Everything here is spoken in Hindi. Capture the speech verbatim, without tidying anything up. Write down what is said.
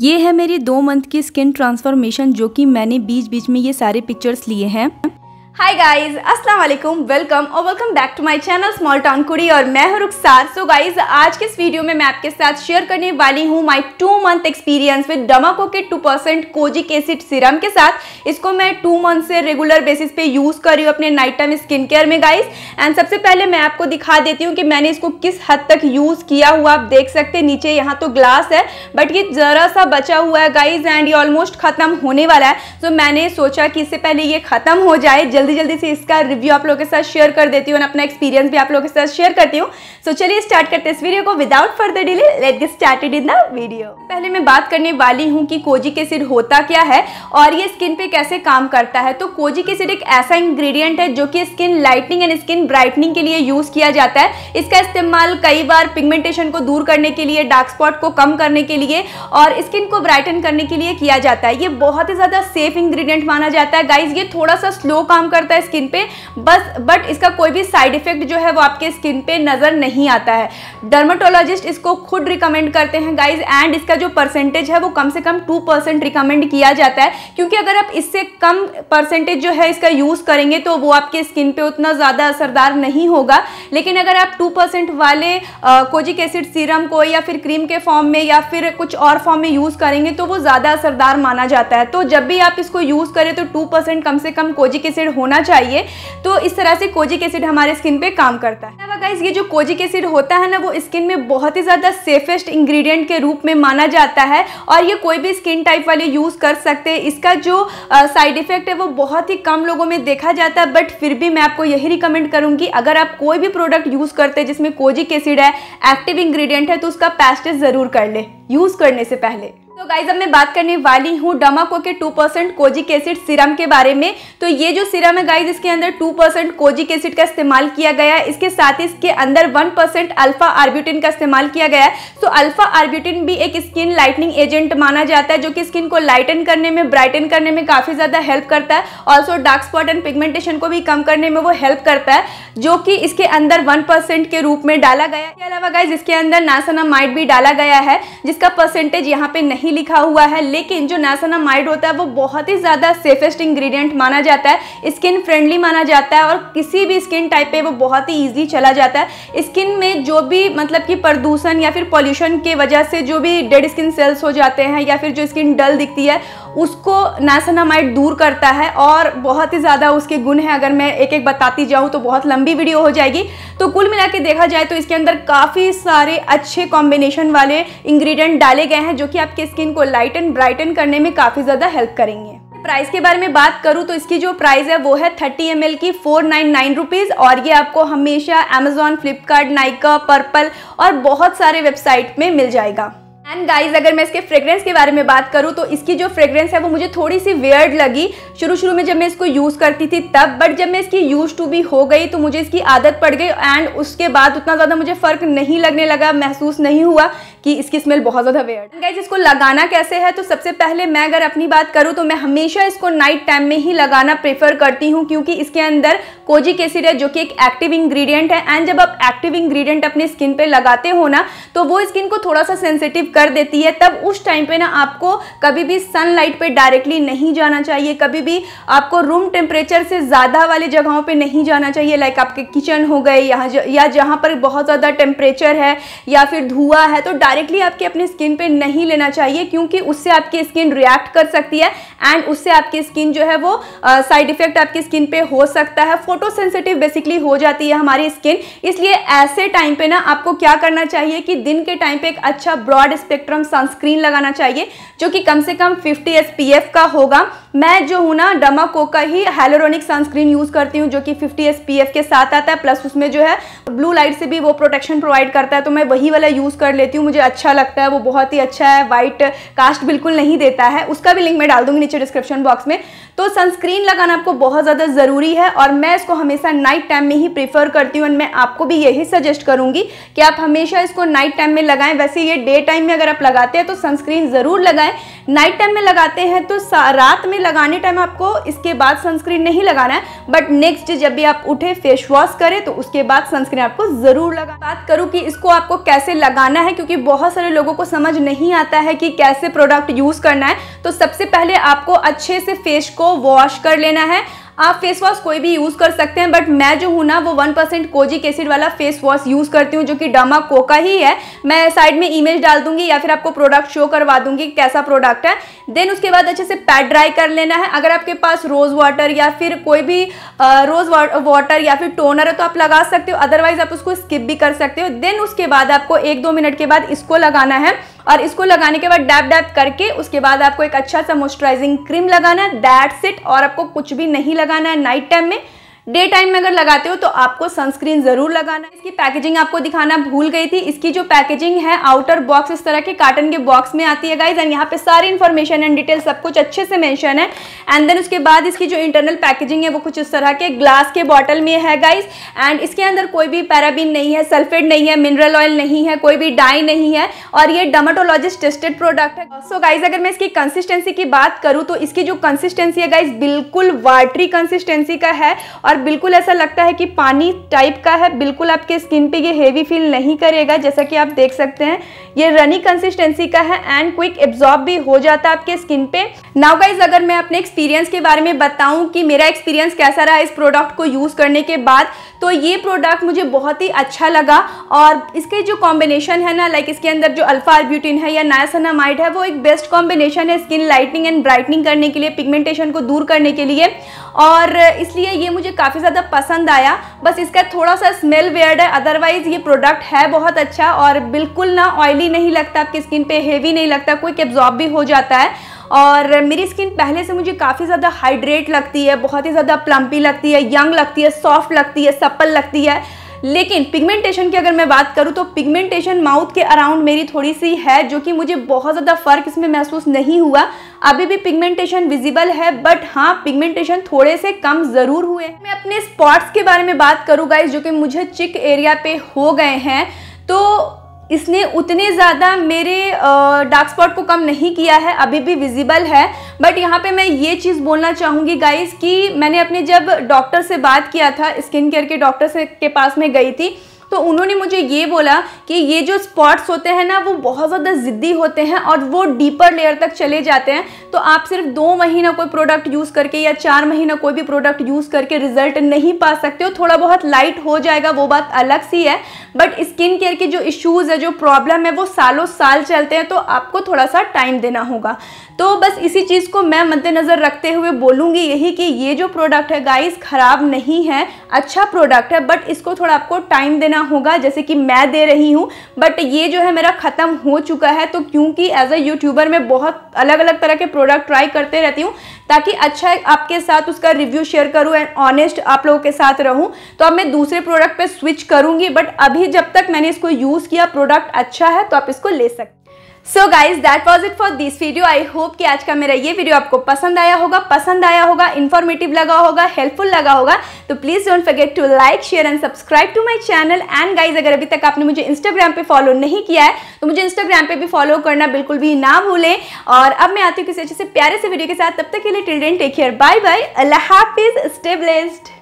ये है मेरी दो मंथ की स्किन ट्रांसफॉर्मेशन, जो कि मैंने बीच बीच में ये सारे पिक्चर्स लिए हैं। हाय गाइज, अस्सलाम वालेकुम, वेलकम और welcome back to my channel small town Kudi और मैं हूं रुखसार। सो गाइज, आज के इस वीडियो में मैं आपके साथ शेयर करने वाली हूं my two month experience with Dermaco के two percent kojic acid serum के साथ। इसको मैं टू मंथ से रेगुलर बेसिस पे यूज़ कर रही हूँ अपने नाइट टाइम स्किन केयर में गाइज। एंड सबसे पहले मैं आपको दिखा देती हूँ कि मैंने इसको किस हद तक यूज़ किया हुआ। आप देख सकते हैं नीचे यहाँ तो ग्लास है, बट ये ज़रा सा बचा हुआ है गाइज एंड ये ऑलमोस्ट ख़त्म होने वाला है। सो so, मैंने सोचा कि इससे पहले ये ख़त्म हो जाए, जल्दी जल्दी से इसका रिव्यू आप लोगों के साथ शेयर कर देती हूँ और अपना एक्सपीरियंस भी आप लोगों के साथ शेयर करती हूँ। सो so, चलिए स्टार्ट करते हैं इस वीडियो को without further delay. Let's get started in the video. पहले मैं बात करने वाली हूँ कि कोजिक एसिड होता क्या है और ये स्किन पे कैसे काम करता है। तो कोजिक एसिड एक ऐसा इंग्रेडिएंट है जो कि skin lightening and skin brightening के लिए यूज किया जाता है। इसका इस्तेमाल कई बार पिगमेंटेशन को दूर करने के लिए, डार्क स्पॉट को कम करने के लिए और स्किन को ब्राइटन करने के लिए किया जाता है। ये बहुत ही ज्यादा सेफ इंग्रेडिएंट माना जाता है गाइज। ये थोड़ा सा स्लो काम करता है स्किन पे बस, बट इसका कोई भी साइड इफेक्ट जो है वो आपके स्किन पे नजर नहीं आता है। डर्माटोलॉजिस्ट इसको खुद रिकमेंड करते हैं गाइज एंड इसका जो परसेंटेज है वो कम से कम टू परसेंट रिकमेंड किया जाता है, क्योंकि अगर आप इससे कम परसेंटेज जो है इसका यूज करेंगे तो वो आपके स्किन पे उतना ज्यादा असरदार नहीं होगा। लेकिन अगर आप टू परसेंट वाले कोजिक एसिड सीरम को या फिर क्रीम के फॉर्म में या फिर कुछ और फॉर्म में यूज करेंगे तो वो ज्यादा असरदार माना जाता है। तो जब भी आप इसको यूज करें तो टू परसेंट कम से कम कोजिक एसिड होना चाहिए। तो इस तरह से कोजिक एसिड हमारे स्किन पे काम करता है। गाइस, ये जो कोजिक एसिड होता है ना वो स्किन में बहुत ही ज्यादा सेफेस्ट इंग्रेडिएंट के रूप में माना जाता है और ये कोई भी स्किन टाइप वाले यूज कर सकते हैं। इसका जो साइड इफेक्ट है वो बहुत ही कम लोगों में देखा जाता है, बट फिर भी मैं आपको यही रिकमेंड करूंगी अगर आप कोई भी प्रोडक्ट यूज करते हैं जिसमें कोजिक एसिड है, एक्टिव इंग्रेडिएंट है, तो उसका पैच टेस्ट जरूर कर ले यूज करने से पहले। तो गाइज, अब मैं बात करने वाली हूँ डर्माको के two percent kojic acid serum के बारे में। तो ये जो सीरम है गाइज, इसके अंदर टू परसेंट कोजिक एसिड का इस्तेमाल किया गया है। इसके साथ ही इसके अंदर वन परसेंट अल्फा आर्ब्यूटिन का इस्तेमाल किया गया है। तो अल्फा आर्ब्यूटिन भी एक स्किन लाइटनिंग एजेंट माना जाता है जो कि स्किन को लाइटन करने में, ब्राइटन करने में काफी ज्यादा हेल्प करता है। Also dark spot and pigmentation को भी कम करने में वो हेल्प करता है, जो कि इसके अंदर वन परसेंट के रूप में डाला गया है। इसके अलावा गाइज इसके अंदर नाइसिनामाइड भी डाला गया है जिसका परसेंटेज यहाँ पे नहीं लिखा हुआ है, लेकिन जो नाइसिनामाइड होता है वो बहुत ही ज्यादा सेफेस्ट इंग्रेडिएंट माना जाता है, स्किन फ्रेंडली माना जाता है और किसी भी स्किन टाइप पे वो बहुत ही इजी चला जाता है। स्किन में जो भी मतलब कि प्रदूषण या फिर पॉल्यूशन के वजह से जो भी डेड स्किन सेल्स हो जाते हैं या फिर जो स्किन डल दिखती है उसको नाइसिनामाइड दूर करता है और बहुत ही ज़्यादा उसके गुण है। अगर मैं एक एक बताती जाऊँ तो बहुत लंबी वीडियो हो जाएगी। तो कुल मिला के देखा जाए तो इसके अंदर काफ़ी सारे अच्छे कॉम्बिनेशन वाले इंग्रेडिएंट डाले गए हैं जो कि आपके स्किन को लाइटन ब्राइटन करने में काफ़ी ज़्यादा हेल्प करेंगे। प्राइस के बारे में बात करूं तो इसकी जो प्राइस है वो है थर्टी एम एल की फोर नाइन नाइन रुपीज़ और ये आपको हमेशा अमेजॉन, फ्लिपकार्ट, नाइका, पर्पल और बहुत सारे वेबसाइट में मिल जाएगा। एंड गाइज, अगर मैं इसके फ्रेग्रेंस के बारे में बात करूं तो इसकी जो फ्रेग्रेंस है वो मुझे थोड़ी सी वियर्ड लगी शुरू शुरू में जब मैं इसको यूज़ करती थी तब, बट जब मैं इसकी यूज टू भी हो गई तो मुझे इसकी आदत पड़ गई एंड उसके बाद उतना ज़्यादा मुझे फ़र्क नहीं लगने लगा, महसूस नहीं हुआ कि इसकी स्मेल बहुत ज़्यादा वियर्ड। गाइज, इसको लगाना कैसे है तो सबसे पहले मैं अगर अपनी बात करूँ तो मैं हमेशा इसको नाइट टाइम में ही लगाना प्रेफर करती हूँ, क्योंकि इसके अंदर कोजिक एसिड है जो कि एक एक्टिव इंग्रेडिएंट है एंड जब आप एक्टिव इंग्रेडिएंट अपने स्किन पे लगाते हो ना तो वो स्किन को थोड़ा सा सेंसिटिव कर देती है। तब उस टाइम पे ना आपको कभी भी सनलाइट पे डायरेक्टली नहीं जाना चाहिए, कभी भी आपको रूम टेम्परेचर से ज़्यादा वाले जगहों पे नहीं जाना चाहिए, लाइक आपके किचन हो गए यहाँ ज, या जहाँ पर बहुत ज़्यादा टेम्परेचर है या फिर धुआं है तो डायरेक्टली आपके अपने स्किन पे नहीं लेना चाहिए, क्योंकि उससे आपकी स्किन रिएक्ट कर सकती है एंड उससे आपकी स्किन जो है वो साइड इफेक्ट आपकी स्किन पे हो सकता है। फोटो सेंसिटिव बेसिकली हो जाती है हमारी स्किन, इसलिए ऐसे टाइम पे ना आपको क्या करना चाहिए कि दिन के टाइम पे एक अच्छा ब्रॉड स्पेक्ट्रम सनस्क्रीन लगाना चाहिए जो कि कम से कम फिफ्टी एस पी एफ का होगा। मैं जो हूँ ना डर्माको का ही हाइलुरोनिक सनस्क्रीन यूज़ करती हूँ जो कि फिफ्टी एस पी एफ के साथ आता है, प्लस उसमें जो है ब्लू लाइट से भी वो प्रोटेक्शन प्रोवाइड करता है, तो मैं वही वाला यूज़ कर लेती हूँ। मुझे अच्छा लगता है, वो बहुत ही अच्छा है, वाइट कास्ट बिल्कुल नहीं देता है। उसका भी लिंक मैं डाल दूंगी नीचे डिस्क्रिप्शन बॉक्स में। तो सनस्क्रीन लगाना आपको बहुत ज़्यादा ज़रूरी है और मैं इसको हमेशा नाइट टाइम में ही प्रीफर करती हूँ। मैं आपको भी यही सजेस्ट करूँगी कि आप हमेशा इसको नाइट टाइम में लगाएं। वैसे ये डे टाइम में अगर आप लगाते हैं तो सनस्क्रीन ज़रूर लगाएं, नाइट टाइम में लगाते हैं तो रात में लगाने टाइम आपको इसके बाद सनस्क्रीन नहीं लगाना है, बट नेक्स्ट डे जब भी आप उठे फेस वॉश करें तो उसके बाद सनस्क्रीन आपको ज़रूर लगा। बात करूँ कि इसको आपको कैसे लगाना है, क्योंकि बहुत सारे लोगों को समझ नहीं आता है कि कैसे प्रोडक्ट यूज़ करना है। तो सबसे पहले आपको अच्छे से फेस को वॉश कर लेना है। आप फेस वॉश कोई भी यूज़ कर सकते हैं, बट मैं जो हूँ ना वो वन परसेंट कोजिक एसिड वाला फेस वॉश यूज़ करती हूँ, जो कि डर्माको का ही है। मैं साइड में इमेज डाल दूंगी या फिर आपको प्रोडक्ट शो करवा दूंगी कैसा प्रोडक्ट है। देन उसके बाद अच्छे से पैड ड्राई कर लेना है। अगर आपके पास रोज़ वाटर या फिर कोई भी रोज़ वाटर या फिर टोनर है तो आप लगा सकते हो, अदरवाइज आप उसको स्किप भी कर सकते हो। देन उसके बाद आपको एक दो मिनट के बाद इसको लगाना है और इसको लगाने के बाद डैप डैप करके उसके बाद आपको एक अच्छा सा मॉइस्चराइजिंग क्रीम लगाना है, दैट्स इट। और आपको कुछ भी नहीं लगाना है नाइट टाइम में। डे टाइम में अगर लगाते हो तो आपको सनस्क्रीन जरूर लगाना है। इसकी पैकेजिंग आपको दिखाना भूल गई थी। इसकी जो पैकेजिंग है आउटर बॉक्स इस तरह के कार्टन के बॉक्स में आती है गाइज, एंड यहाँ पे सारी इन्फॉर्मेशन एंड डिटेल सब कुछ अच्छे से मेंशन है। एंड देन उसके बाद इसकी जो इंटरनल पैकेजिंग है वो कुछ इस तरह के ग्लास के बॉटल में है गाइज, एंड इसके अंदर कोई भी पैराबिन नहीं है, सल्फेट नहीं है, मिनरल ऑयल नहीं है, कोई भी डाई नहीं है और ये डर्मेटोलॉजिस्ट टेस्टेड प्रोडक्ट है। सो गाइज अगर मैं इसकी कंसिस्टेंसी की बात करूँ तो इसकी जो कंसिस्टेंसी है गाइज बिल्कुल वाटरी कंसिस्टेंसी का है और बिल्कुल ऐसा लगता है कि पानी टाइप का है। बिल्कुल आपके स्किन पे ये हेवी फील नहीं करेगा, जैसा कि आप देख सकते हैं ये रनी कंसिस्टेंसी का है एंड क्विक एब्जॉर्ब भी हो जाता है आपके स्किन पे। नाउ गाइज अगर मैं अपने एक्सपीरियंस के बारे में बताऊं कि मेरा एक्सपीरियंस कैसा रहा इस प्रोडक्ट को यूज़ करने के बाद, तो ये प्रोडक्ट मुझे बहुत ही अच्छा लगा। और इसके जो कॉम्बिनेशन है ना, लाइक इसके अंदर जो अल्फा आर्ब्यूटिन है या नायासिनामाइड है वो एक बेस्ट कॉम्बिनेशन है स्किन लाइटनिंग एंड ब्राइटनिंग करने के लिए, पिगमेंटेशन को दूर करने के लिए, और इसलिए ये मुझे काफ़ी ज़्यादा पसंद आया। बस इसका थोड़ा सा स्मेल वियर्ड है, अदरवाइज ये प्रोडक्ट है बहुत अच्छा और बिल्कुल ना ऑयली नहीं लगता आपकी स्किन पे, हेवी नहीं लगता, क्विक एब्जॉर्ब भी हो जाता है। और मेरी स्किन पहले से मुझे काफ़ी ज़्यादा हाइड्रेट लगती है, बहुत ही ज़्यादा प्लम्पी लगती है, यंग लगती है, सॉफ्ट लगती है, सप्पल लगती है। लेकिन पिगमेंटेशन की अगर मैं बात करूँ तो पिगमेंटेशन माउथ के अराउंड मेरी थोड़ी सी है, जो कि मुझे बहुत ज़्यादा फर्क इसमें महसूस नहीं हुआ। अभी भी पिगमेंटेशन विजिबल है, बट हाँ पिगमेंटेशन थोड़े से कम ज़रूर हुए। मैं अपने स्पॉट्स के बारे में बात करूँ गाइज जो कि मुझे चिक एरिया पे हो गए हैं, तो इसने उतने ज़्यादा मेरे डार्क स्पॉट को कम नहीं किया है, अभी भी विजिबल है। बट यहाँ पे मैं ये चीज़ बोलना चाहूँगी गाइस कि मैंने अपने जब डॉक्टर से बात किया था, स्किन केयर के डॉक्टर से के पास में गई थी, तो उन्होंने मुझे ये बोला कि ये जो स्पॉट्स होते हैं ना वो बहुत ज़्यादा ज़िद्दी होते हैं और वो डीपर लेयर तक चले जाते हैं। तो आप सिर्फ दो महीना कोई प्रोडक्ट यूज़ करके या चार महीना कोई भी प्रोडक्ट यूज़ करके रिजल्ट नहीं पा सकते हो। थोड़ा बहुत लाइट हो जाएगा वो बात अलग सी है, बट स्किन केयर के जो इश्यूज़ है, जो प्रॉब्लम है वो सालों साल चलते हैं, तो आपको थोड़ा सा टाइम देना होगा। तो बस इसी चीज़ को मैं मद्देनज़र रखते हुए बोलूँगी यही कि ये जो प्रोडक्ट है गाइस ख़राब नहीं है, अच्छा प्रोडक्ट है, बट इसको थोड़ा आपको टाइम देना होगा, जैसे कि मैं दे रही हूँ। बट ये जो है मेरा ख़त्म हो चुका है, तो क्योंकि एज अ यूट्यूबर मैं बहुत अलग अलग तरह के प्रोडक्ट ट्राई करते रहती हूँ ताकि अच्छा आपके साथ उसका रिव्यू शेयर करूँ एंड ऑनेस्ट आप लोगों के साथ रहूँ। तो अब मैं दूसरे प्रोडक्ट पे स्विच करूँगी, बट अभी जब तक मैंने इसको यूज़ किया प्रोडक्ट अच्छा है तो आप इसको ले सकते। So guys that was it for this video. I hope कि आज का मेरा ये वीडियो आपको पसंद आया होगा, पसंद आया होगा, इन्फॉर्मेटिव लगा होगा, हेल्पफुल लगा होगा। तो please don't forget to like, share and subscribe to my channel. And guys अगर अभी तक आपने मुझे इंस्टाग्राम पे फॉलो नहीं किया है तो मुझे इंस्टाग्राम पे भी फॉलो करना बिल्कुल भी ना भूलें। और अब मैं आती हूँ किसी अच्छे से प्यारे से वीडियो के साथ, तब तक के लिए till then take care, bye bye, अल्लाह हाफिज, स्टे ब्लेस्ड।